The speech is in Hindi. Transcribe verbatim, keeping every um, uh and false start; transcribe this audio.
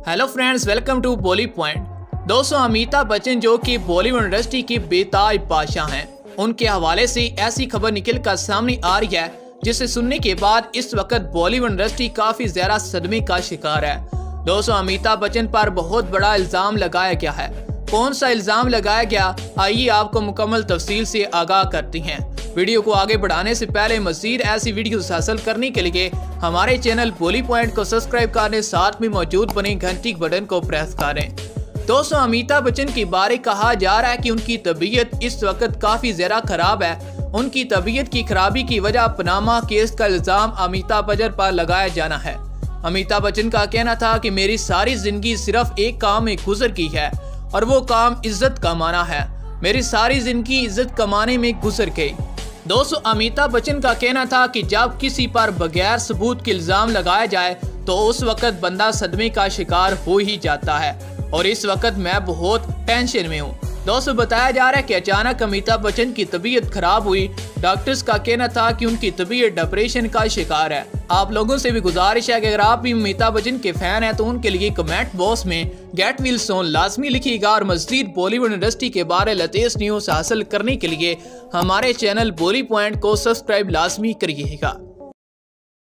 Hello friends, welcome to Bolly Point. दोस्तों, अमिताभ बच्चन जो कि बॉलीवुड इंडस्ट्री की बेताब बादशाह हैं, उनके हवाले से ऐसी खबर निकल कर सामने आ रही है जिसे सुनने के बाद इस वक्त बॉलीवुड इंडस्ट्री काफी ज्यादा सदमे का शिकार है। दोस्तों, अमिताभ बच्चन पर बहुत बड़ा इल्जाम लगाया गया है। कौन सा इल्जाम लगाया गया, आइए आपको मुकम्मल तफसील से आगाह करती हैं। वीडियो को आगे बढ़ाने से पहले मजीद ऐसी वीडियो हासिल करने के लिए हमारे चैनल बॉली पॉइंट को सब्सक्राइब करें, साथ में मौजूद बने घंटी बटन को प्रेस करें। दोस्तों, अमिताभ बच्चन के बारे कहा जा रहा है कि उनकी तबीयत इस वक्त काफी ज्यादा खराब है। उनकी तबीयत की खराबी की वजह पनामा केस का इल्जाम अमिताभ बच्चन पर लगाया जाना है। अमिताभ बच्चन का कहना था कि मेरी सारी जिंदगी सिर्फ एक काम में गुजर गई है और वो काम इज्जत कमाना है। मेरी सारी जिंदगी इज्जत कमाने में गुजर गई। दोस्तों, अमिताभ बच्चन का कहना था कि जब किसी पर बगैर सबूत के इल्जाम लगाया जाए तो उस वक्त बंदा सदमे का शिकार हो ही जाता है और इस वक्त मैं बहुत टेंशन में हूँ। दोस्तों, बताया जा रहा है कि अचानक अमिताभ बच्चन की तबीयत खराब हुई। डॉक्टर्स का कहना था कि उनकी तबीयत डिप्रेशन का शिकार है। आप लोगों से भी गुजारिश है कि अगर आप भी अमिताभ बच्चन के फैन हैं तो उनके लिए कमेंट बॉक्स में गेट विल सोन लाजमी लिखिएगा और मज़ीद बॉलीवुड इंडस्ट्री के बारे लेटेस्ट न्यूज़ हासिल करने के लिए हमारे चैनल बॉली पॉइंट को सब्सक्राइब लाजमी करिएगा।